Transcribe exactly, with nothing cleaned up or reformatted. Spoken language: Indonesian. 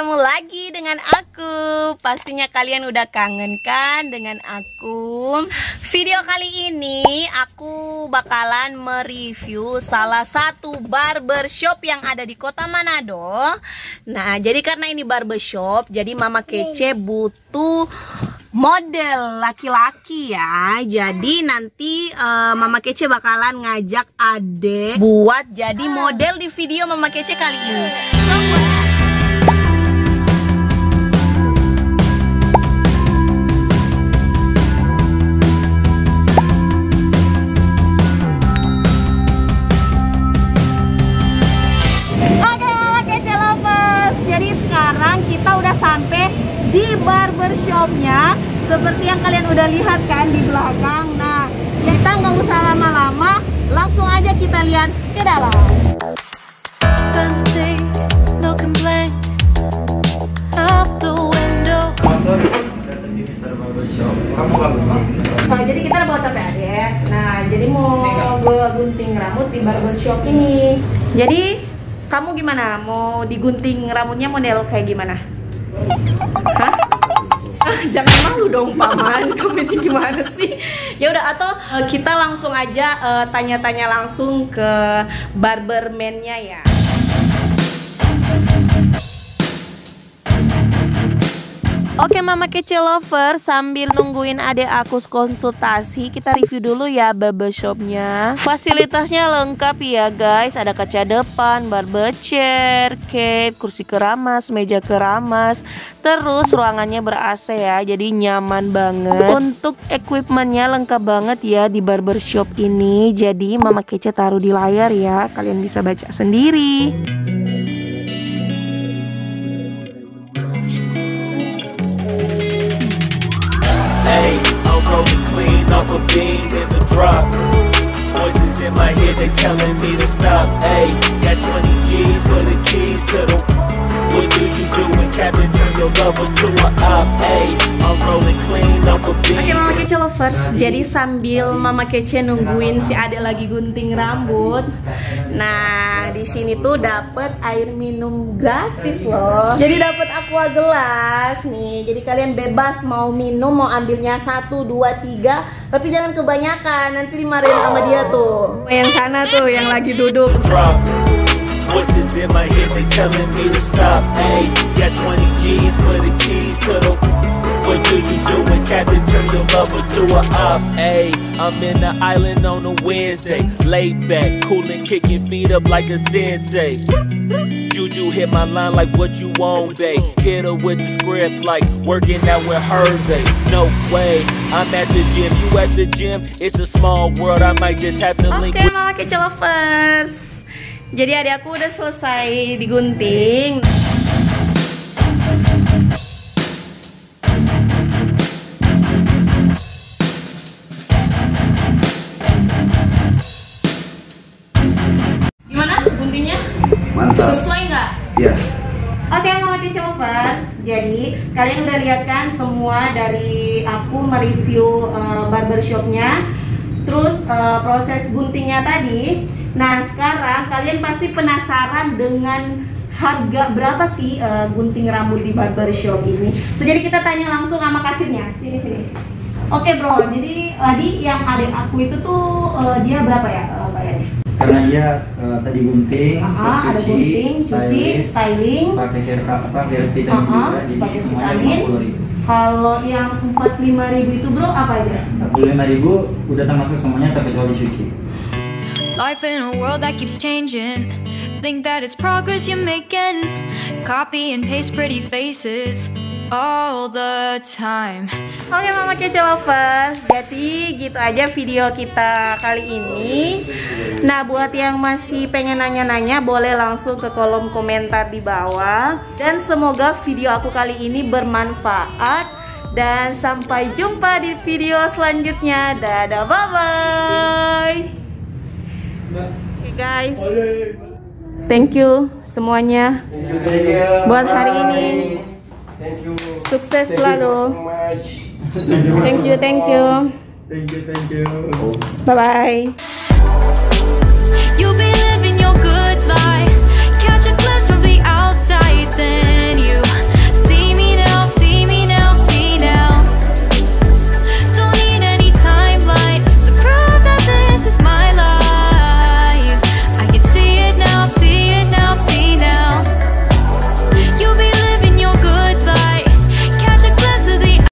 ketemu lagi dengan aku. Pastinya kalian udah kangen kan dengan aku. Video kali ini aku bakalan mereview salah satu barbershop yang ada di Kota Manado. Nah, jadi karena ini barbershop, jadi Mama Kece butuh model laki-laki ya. Jadi nanti uh, Mama Kece bakalan ngajak Ade buat jadi model di video Mama Kece kali ini. So, buat kita udah sampai di barbershopnya seperti yang kalian udah lihat kan di belakang. Nah, kita nggak usah lama-lama, langsung aja kita lihat ke dalam. Nah, jadi kita buat apa ya? Nah, jadi mau gue gunting rambut di barbershop ini. Jadi kamu gimana? Mau digunting rambutnya model kayak gimana? Hah? Ah, jangan malu dong paman. Kamu itu gimana sih? Ya udah, atau uh, kita langsung aja tanya-tanya uh, langsung ke barberman-nya ya. Oke Mama Kece lover, sambil nungguin adek aku konsultasi, kita review dulu ya barbershopnya. Fasilitasnya lengkap ya guys, ada kaca depan, barber chair, cape, kursi keramas, meja keramas. Terus ruangannya ber-A C ya, jadi nyaman banget. Untuk equipmentnya lengkap banget ya di barbershop ini. Jadi Mama Kece taruh di layar ya, kalian bisa baca sendiri. Hey, I'm rolling clean off a beam in the drop. Voices in my head, they telling me to stop. Hey, got twenty G's for the keys to the. What do you do when Captain turn your lover to a op? Hey, I'm rolling clean off a beam. Oke Mama Kece lovers, jadi sambil Mama Kece nungguin si adek lagi gunting rambut. Nah, di sini tuh dapat air minum gratis loh. Jadi dapat aqua gelas nih. Jadi kalian bebas mau minum, mau ambilnya satu, dua, tiga, tapi jangan kebanyakan. Nanti dimarahin sama dia tuh. Yang sana tuh yang lagi duduk. Voices in my head, they telling me to stop. Hey, got twenty G's for the keys to the. What do you do when Captain turn your lover to a op? Hey, I'm in the island on a Wednesday, laid back, coolin', kicking feet up like a sensei. Juju hit my line like what you want, babe. Hit her with the script like working out with her, babe. No way, I'm at the gym, you at the gym. It's a small world, I might just have to link with. Oke Mama Kece lovers, jadi adik aku udah selesai digunting. Gimana guntingnya? Mantap. Sesuai nggak? Iya. Oke Mama Kece lovers, jadi kalian udah lihat kan semua dari aku mereview uh, barbershopnya, terus uh, proses guntingnya tadi. Nah sekarang kalian pasti penasaran dengan harga berapa sih uh, gunting rambut di barbershop ini. So jadi kita tanya langsung sama kasirnya. Sini sini. Oke bro, jadi tadi yang adik aku itu tuh uh, dia berapa ya uh, bayarnya? Karena dia uh, tadi gunting, uh -huh, terus ada cuci, gunting, cuci, styling, pakai hair apa hair vitamin uh -huh, juga, jadi semuanya lima puluh ribu. Kalau yang empat puluh lima ribu itu bro apa aja? empat puluh lima ribu udah termasuk semuanya terkecuali cuci. Life in a world that keeps changing. Think that it's progress you're making. Copy and paste pretty faces all the time. Oke Mama Kece lovers, jadi gitu aja video kita kali ini. Nah buat yang masih pengen nanya-nanya, boleh langsung ke kolom komentar di bawah. Dan semoga video aku kali ini bermanfaat. Dan sampai jumpa di video selanjutnya. Dadah, bye-bye. Oke okay, guys, thank you semuanya buat hari ini. Sukses selalu. Thank you, thank you. Thank you, thank you. Bye bye.